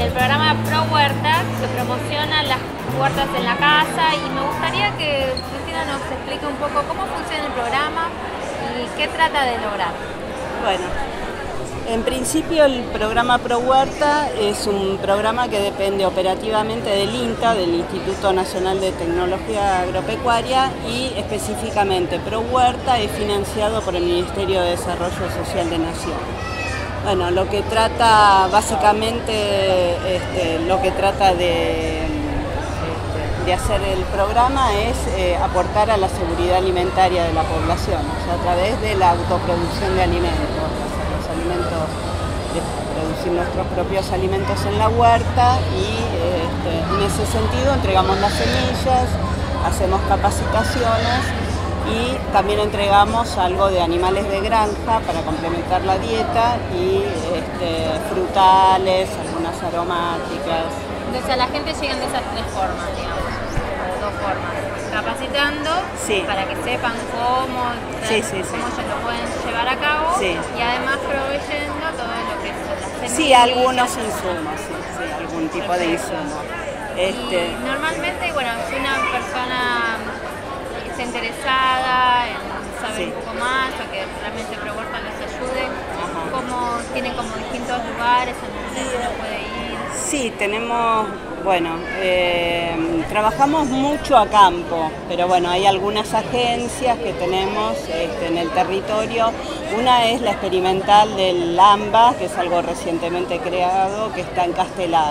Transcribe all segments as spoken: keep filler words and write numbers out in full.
el programa Pro Huerta, que promociona las huertas en la casa, y me gustaría que Cristina nos explique un poco cómo funciona el programa y qué trata de lograr. Bueno, en principio el programa Pro Huerta es un programa que depende operativamente del INTA, del Instituto Nacional de Tecnología Agropecuaria, y específicamente Pro Huerta es financiado por el Ministerio de Desarrollo Social de Nación. Bueno, lo que trata básicamente, este, lo que trata de, este, de hacer el programa es eh, aportar a la seguridad alimentaria de la población, o sea, a través de la autoproducción de alimentos. alimentos, de producir nuestros propios alimentos en la huerta, y este, en ese sentido entregamos las semillas, hacemos capacitaciones y también entregamos algo de animales de granja para complementar la dieta, y este, frutales, algunas aromáticas. Entonces a la gente llegan de esas tres formas, digamos, o dos formas. Capacitando, sí, para que sepan cómo, sí, sí, cómo sí. ellos lo pueden llevar a cabo, sí. Y además proveyendo todo lo que son las semillas. Sí, algunos insumos, sí, sí, algún tipo Perfecto. de insumo. Este... Y normalmente, bueno, si una persona está interesada en saber sí. un poco más, o que realmente Pro Huerta les ayude, como tienen como distintos lugares en donde uno puede ir. Sí, tenemos, bueno, eh, trabajamos mucho a campo, pero bueno, hay algunas agencias que tenemos este, en el territorio. Una es la experimental del AMBA, que es algo recientemente creado, que está en Castelar.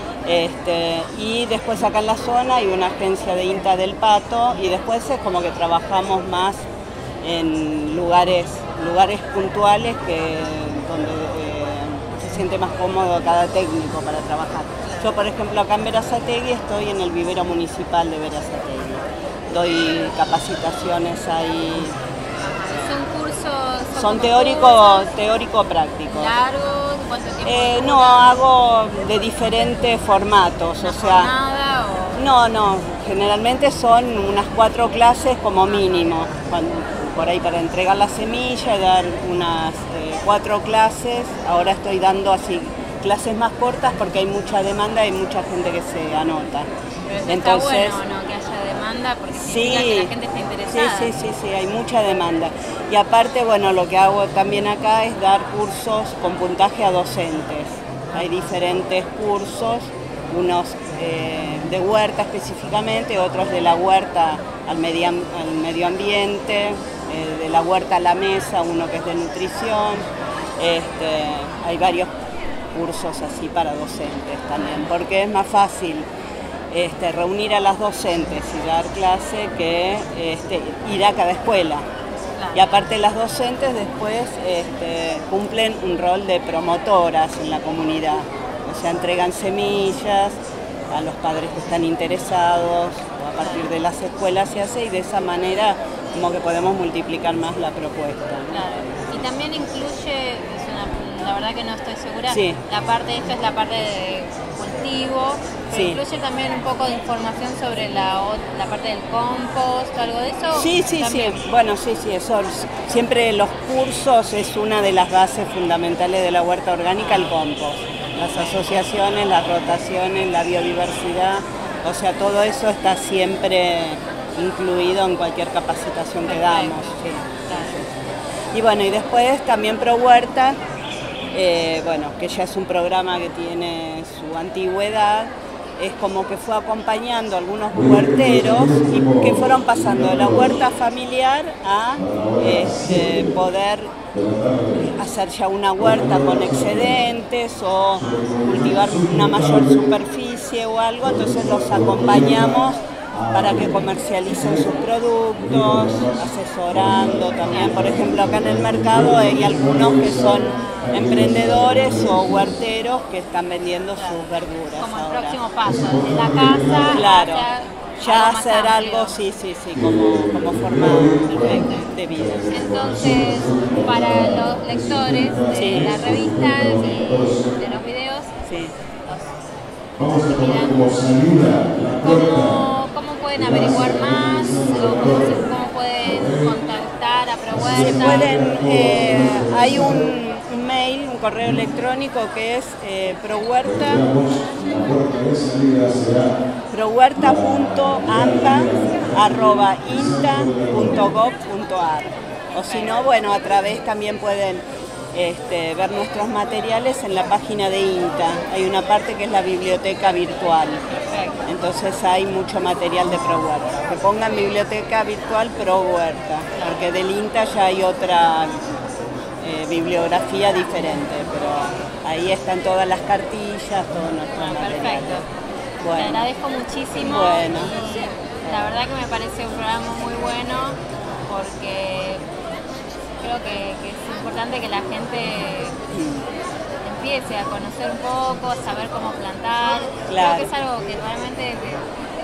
Este, y después acá en la zona hay una agencia de INTA del Pato, y después es como que trabajamos más en lugares, lugares puntuales que, donde eh, se siente más cómodo cada técnico para trabajar. Yo, por ejemplo, acá en Berazategui estoy en el vivero municipal de Berazategui. Doy capacitaciones ahí. ¿Son cursos? Son, son teórico, teórico práctico. ¿Largos? ¿Cuánto tiempo? Eh, no, hago de diferentes formatos, o sea. ¿Nada o...? No, no, generalmente son unas cuatro clases como mínimo. Cuando, por ahí para entregar la semilla, dar unas eh, cuatro clases. Ahora estoy dando así clases más cortas porque hay mucha demanda y mucha gente que se anota. Pero eso Entonces, está bueno, ¿no? Que haya demanda, porque sí, significa que la gente está interesada. Sí, sí, sí, sí, hay mucha demanda. Y aparte, bueno, lo que hago también acá es dar cursos con puntaje a docentes. Hay diferentes cursos, unos eh, de huerta específicamente, otros de la huerta al medio, al medio ambiente, eh, de la huerta a la mesa, uno que es de nutrición. Este, hay varios cursos así para docentes también, porque es más fácil este, reunir a las docentes y dar clase que este, ir a cada escuela. Claro. Y aparte las docentes después este, cumplen un rol de promotoras en la comunidad, o sea, entregan semillas a los padres que están interesados, o a partir de las escuelas se hace, y de esa manera como que podemos multiplicar más la propuesta. Claro. Y también incluye, es una, la verdad que no estoy segura, sí. la parte, esto es la parte de cultivo, pero sí. incluye también un poco de información sobre la, la parte del compost, algo de eso. Sí, sí, también. sí, bueno, sí, sí, eso, siempre los cursos es una de las bases fundamentales de la huerta orgánica, el compost. Las asociaciones, las rotaciones, la biodiversidad, o sea, todo eso está siempre incluido en cualquier capacitación que damos. Sí. Claro. Y bueno, y después también Pro Huerta, eh, bueno, que ya es un programa que tiene su antigüedad, es como que fue acompañando a algunos huerteros y que fueron pasando de la huerta familiar a este, poder hacer ya una huerta con excedentes o cultivar una mayor superficie o algo, entonces los acompañamos para que comercialicen sus productos, asesorando también. Por ejemplo, acá en el mercado hay algunos que son emprendedores o huerteros que están vendiendo sus verduras. Como ahora. El próximo paso, desde la casa claro, ya algo hacer algo, sí, sí, sí, como, como forma de, de vida. Entonces, para los lectores de sí. las revistas y de los videos, sí. los, los que miran, ¿cómo, ¿cómo pueden averiguar más? ¿O cómo, se, cómo pueden contactar a Pro Huerta? Se pueden, eh, hay un, un mail, un correo electrónico que es eh, prohuerta prohuerta punto amba arroba inta punto gov punto ar. O si no, bueno, a través también pueden este, ver nuestros materiales en la página de INTA. Hay una parte que es la biblioteca virtual. Entonces hay mucho material de ProHuerta. Que pongan biblioteca virtual ProHuerta, porque del INTA ya hay otra eh, bibliografía diferente, pero ahí están todas las cartillas, todo nuestro ah, material. Perfecto. Bueno. Te agradezco muchísimo. Bueno. Y la verdad que me parece un programa muy bueno, porque creo que, que es importante que la gente empiece a conocer un poco, a saber cómo plantar. Claro. Creo que es algo que realmente te,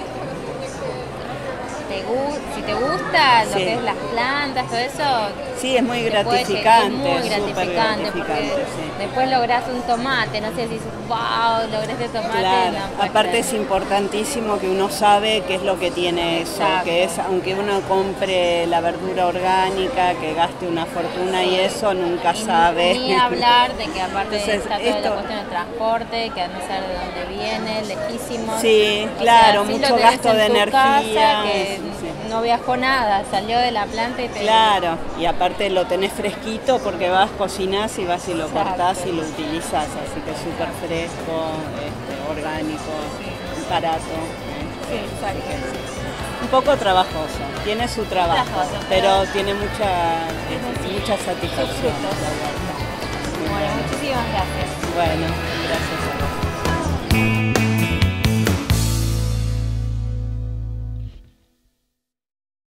te gusta, si te gusta lo sí. que es las plantas, todo eso. Sí, es muy gratificante. Puede, es muy gratificante, gratificante porque sí. después lográs un tomate, no sé si dices, wow, logré este tomate. Claro. No, Aparte ser. es importantísimo que uno sabe qué es lo que tiene eso, Exacto. que es, aunque uno compre la verdura orgánica, que gaste una fortuna y eso, nunca y sabe. Ni hablar de que aparte Entonces, está toda esto... la cuestión del transporte, que a no ser de dónde viene, lejísimo. Sí, o claro, sea, mucho gasto de energía. Casa, que sí. no viajó nada, salió de la planta y te... Claro, y aparte lo tenés fresquito porque vas, cocinás y vas y lo Exacto. cortás y lo utilizás, así que es súper fresco, este, orgánico, sí. barato. Sí, exacto. Un poco trabajoso, tiene su trabajo, trabajoso, pero, pero tiene mucha, este, mucha satisfacción. Bueno, muchísimas gracias. Bueno, gracias a vos.